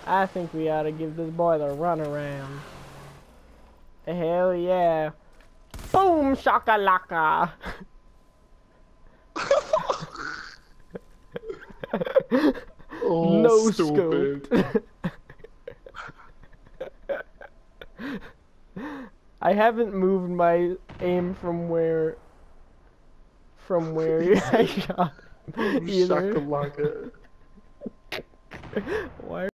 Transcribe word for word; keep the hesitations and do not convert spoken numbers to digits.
I think we ought to give this boy the runaround. Hell yeah. Boom, Shaka Laka. Oh, no stupid. scope. I haven't moved my aim from where from where I shot either. Shaka Laka. Why?